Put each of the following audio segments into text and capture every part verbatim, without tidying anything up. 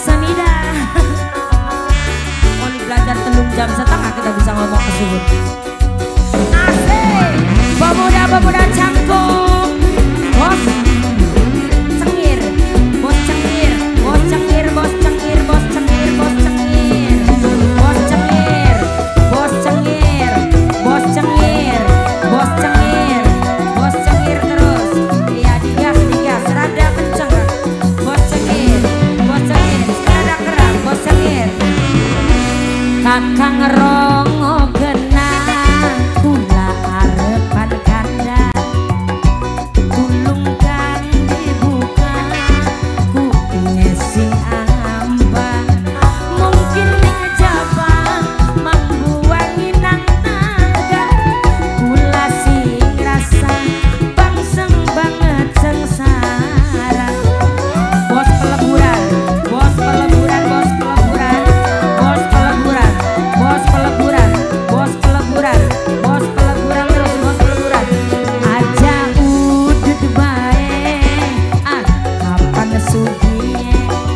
Samida. Mau belajar telung jam setengah kita bisa ngomong ke suhun. Asik, pemuda-pemuda canggung, bos cengir, bos cengir, bos cengir, bos cengir, bos cengir, bos cengir, bos cengir, bos cengir, bos cengir, bos cengir, bos cengir terus. Iya digas digas, rada kenceng, bos cengir, bos cengir, rada keras, bos cengir. Kakang rongo kena kula arepan kanda gulung kang dibuka ku ngesi ambang mungkin ngejaba mambuangi nang naga kula sing rasa bangseng banget sengsara. Bos peleburan, bos peleburan, bos peleburan, bos peleburan, bos peleburan, bos peleburan, bos peleburan terus bos peleburan. Aja udut bae, ah kapan sugie,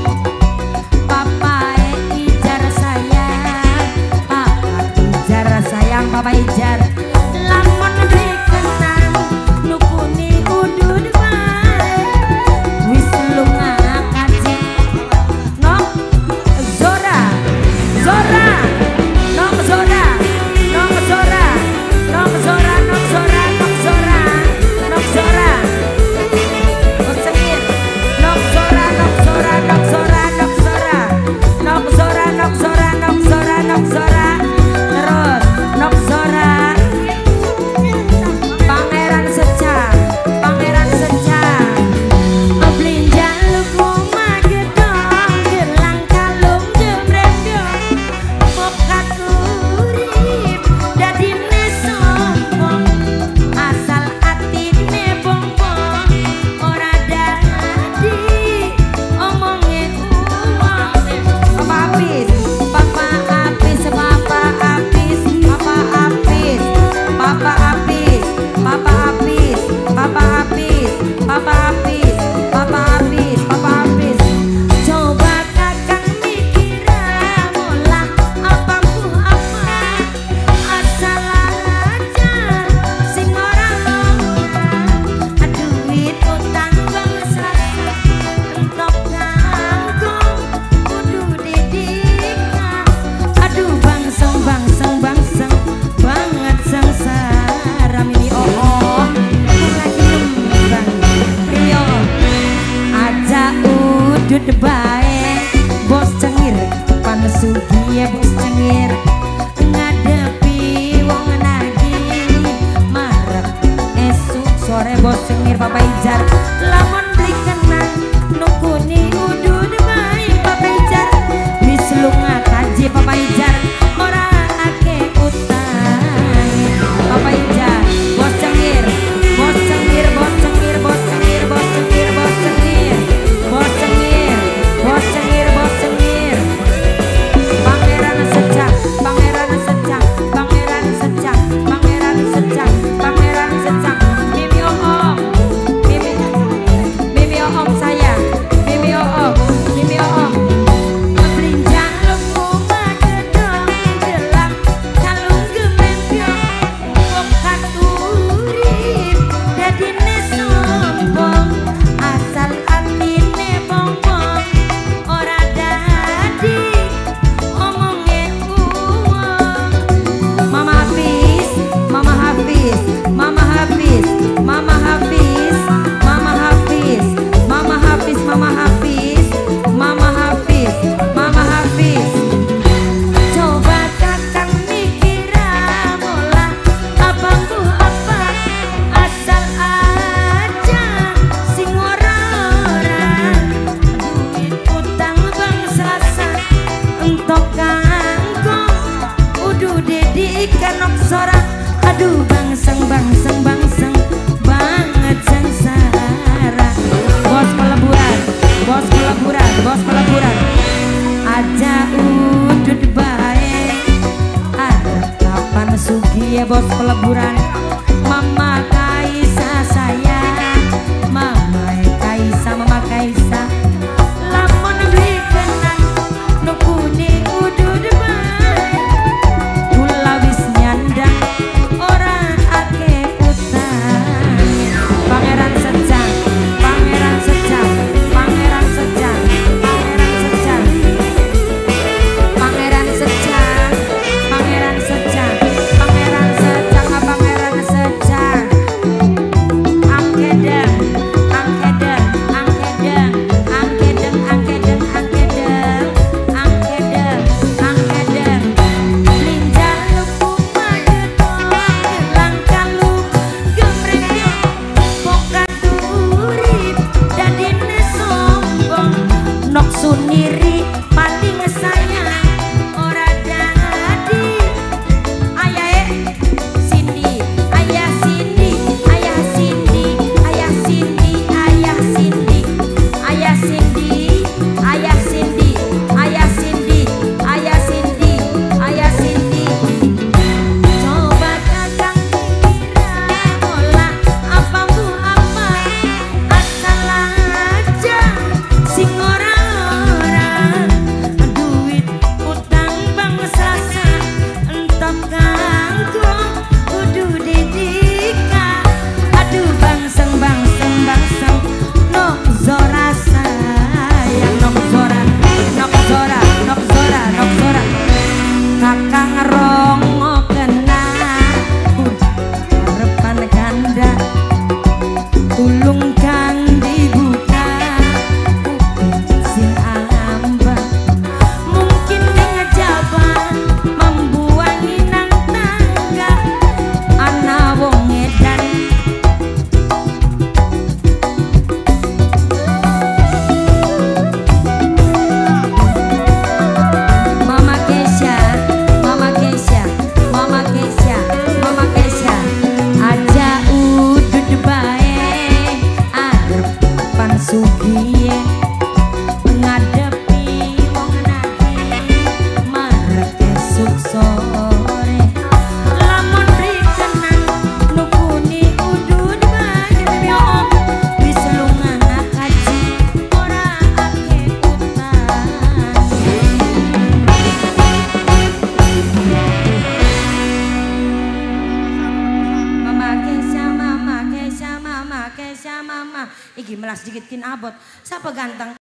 papa ijar sayang, papa ijar sayang, papa ijar. Lamun dikenang nukuni udut bae, wis lunga kaji, nok Zora, Zora. Nok Zora, Nok Zora, Nok Zora, Nok Zora, Nok Zora, Nok Zora, Nok Cengir, Nok Zora, Nok Zora, Nok Zora, Nok Zora, Nok Zora, Nok Zora, Nok Zora, Nok Zora, terus Nok Zora, Pangeran Secah, Pangeran Secah, Oblinja luku magedong, gelang kalung jembrendong, mokat urip dadine sombong, asal atine bongbong, ora dadi omonge uang. Papa Apis, Papa Apis, Papa Apis, Papa Apis, Papa Apis, Papa Apis, Papa Apis, Papa Apis, Papa Apis, Papa Apis. Coba kakang mikir mula apa ku apa, asal ajar sing ora lora, duit utang bangsa entok kangkung kudu didikan. Aduh bangseng bangseng bangseng banget sengsara mimi oh oh aku lagi kembang Rio. Aja udut bae bos cengir panesugie bos cengir ngadepi wong nagih marek esuk sore bos cengir papa ijar lamun beli kenang nukuni udut bae papa ijar wis lunga kaji papa ijar ora ake utang papa ijar bos cengir bos cengir bos cengir bos cengir bos cengir bos cengir bos cengir bos cengir bos cengir. Pangeran Secah, Pangeran Secah, Pangeran Secah, Pangeran Secah, Pangeran Secah. Mimi oh oh, Mimi suniri paling sayang ora dadi ayah Cindy ayah Cindy ayah Cindy ayah Cindy ayah Cindy ayah Cindy ayah Cindy ayah Cindy ayah Cindy ayah Cindy coba kakang kira olah apa bu apa asal aja sing ora-ora duit utang bang sasa entok kanggo kudu didika aduh bangseng bangseng bangseng nok zora sayang nok zora nok zora nok zora nok zora kakang rongo kena harapan ganda tulung kang dibuka kuping sing amba mungkin ngejaba membuangi nang tangga ana wong edan Mama Kesha Mama Kesha Mama Kesha Mama Kesha aja udud bae arep pansugiye ngadepi wong nadi marep esuk sore lamun rikenan nukuni udud bae nyom bisa lunga kaji ora ake utang Mama Kesha, Mama Kesha, Mama Kesha, Mama. Iki melas dikit kin abot. Siapa ganteng?